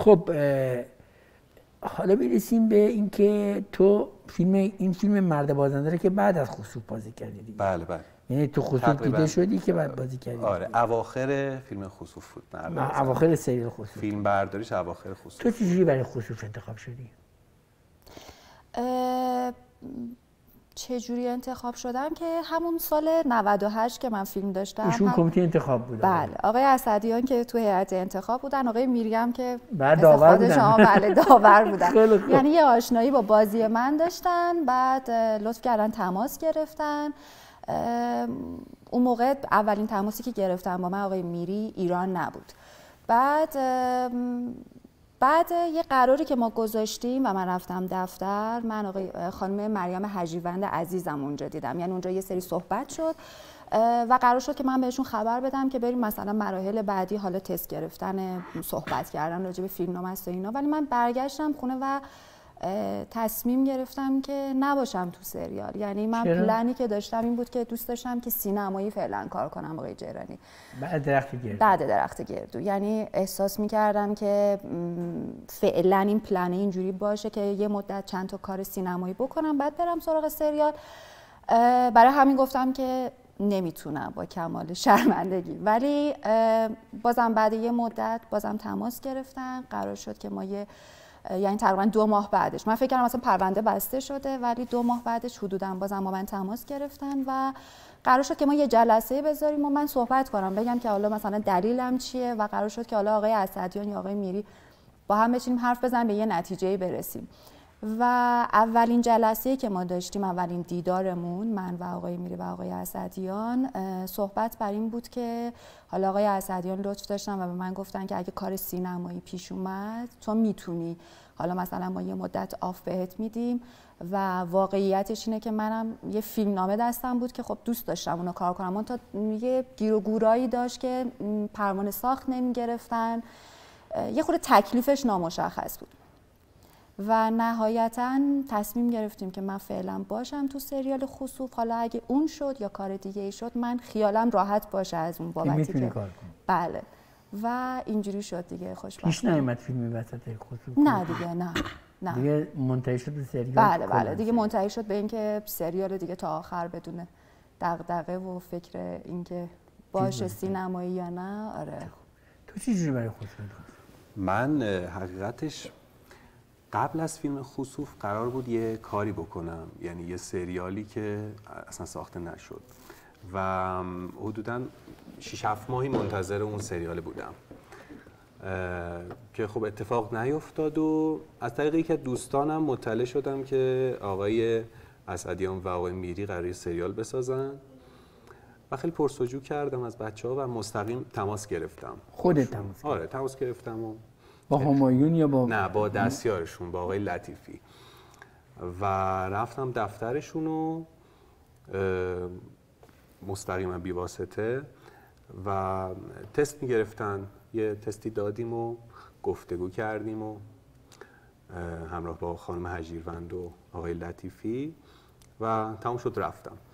خب حالا برسیم به اینکه تو این فیلم مرد بازنده رو که بعد از خسوف بازی کردی دیگه. بله بله. یعنی تو خسوف دیده شدی که بعد بازی کردی؟ آره اواخر فیلم خسوف بود. اواخر سریال خسوف. فیلم برداریش اواخر خسوف. تو چجوری برای خسوف انتخاب شدی؟ چجوری انتخاب شدم که همون سال 98 که من فیلم داشتم. ایشون کمیته انتخاب بودن. بله، آقای اسدیان که تو هیئت انتخاب بودن، آقای میری هم که داور بودن. بله داور بودن. یعنی یه آشنایی با بازی من داشتن، بعد لطف کردن تماس گرفتن. اون موقع اولین تماسی که گرفتن با من آقای میری ایران نبود. بعد یه قراری که ما گذاشتیم و من رفتم دفتر، من خانم مریم حجیوند عزیزم اونجا دیدم. یعنی اونجا یه سری صحبت شد و قرار شد که من بهشون خبر بدم که بریم مثلا مراحل بعدی، حالا تست گرفتن، صحبت کردن راجع به فیلمنامه است و اینا. ولی من برگشتم خونه و تصمیم گرفتم که نباشم تو سریال. یعنی من پلنی که داشتم این بود که دوست داشتم که سینمایی فعلا کار کنم آقای جیرانی. بعد درخت گردو. یعنی احساس می‌کردم که فعلا این پلن اینجوری باشه که یه مدت چند تا کار سینمایی بکنم بعد برم سراغ سریال. برای همین گفتم که نمیتونم با کمال شرمندگی. ولی بازم بعد یه مدت بازم تماس گرفتن. قرار شد که ما یعنی تقریبا 2 ماه بعدش، من فکر کردم مثلا پرونده بسته شده، ولی 2 ماه بعدش حدوداً بازم با من تماس گرفتن و قرار شد که ما یه جلسه بذاریم و من صحبت کنم، بگم که حالا مثلا دلیلم چیه و قرار شد که حالا آقای اسدیان یا آقای میری با هم بشینیم حرف بزنیم، به یه نتیجه‌ای برسیم. و اولین جلسه‌ای که ما داشتیم، اولین دیدارمون، من و آقای میری و آقای اسدیان، صحبت بر این بود که حالا آقای اسدیان لطف داشتن و به من گفتن که اگه کار سینمایی پیش اومد تو میتونی، حالا مثلا ما یه مدت آف بهت میدیم. و واقعیتش اینه که منم یه فیلمنامه دستم بود که خب دوست داشتم اونو کار کنم، اون تا یه گیر و گورایی داشت که پروانه ساخت نمیگرفتن، یه خورده تکلیفش نامشخص بود. و نهایتاً تصمیم گرفتیم که من فعلا باشم تو سریال خسوف. حالا اگه اون شد یا کار دیگه ای شد، من خیالم راحت باشه از اون بابتی که کار کنم. بله. و اینجوری شد دیگه. خوشبختانه پیش نیومد فیلمی وسط خسوف؟ نه دیگه، نه دیگه منتهی شد به سریال. بله دیگه منتهی شد به اینکه سریال دیگه تا آخر بدون دغدغه و فکر اینکه باشه سینمایی یا نه. آره. تو چه جوری برای خسوف انتخاب؟ من حقیقتش قبل از فیلم خسوف قرار بود یه کاری بکنم، یعنی یه سریالی که اصلا ساخته نشد و حدوداً 6-7 ماهی منتظر اون سریال بودم که خب اتفاق نیفتاد و از طریق یکی از دوستانم مطلع شدم که آقای اسدیان و آقای میری قراره سریال بسازن و خیلی پرسجو کردم از بچه‌ها و مستقیم تماس گرفتم. خودت تماس گرفتی؟ آره تماس گرفتم و با همایون یا با نه با دستیارشون، با آقای لطیفی، و رفتم دفترشون و مستقیما بی واسطه و تست میگرفتن. یه تستی دادیم و گفتگو کردیم و همراه با خانم حجیروند و آقای لطیفی و تمام شد رفتم.